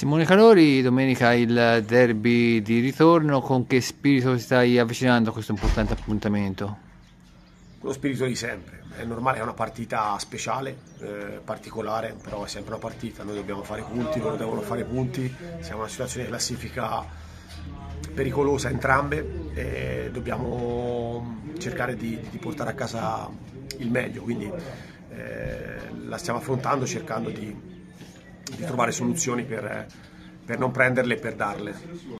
Simone Calori, domenica il derby di ritorno, con che spirito ti stai avvicinando a questo importante appuntamento? Con lo spirito di sempre, è normale, è una partita speciale, particolare, però è sempre una partita, noi dobbiamo fare punti, loro devono fare punti, siamo in una situazione di classifica pericolosa entrambe e dobbiamo cercare di portare a casa il meglio, quindi la stiamo affrontando cercando di trovare soluzioni per non prenderle e per darle.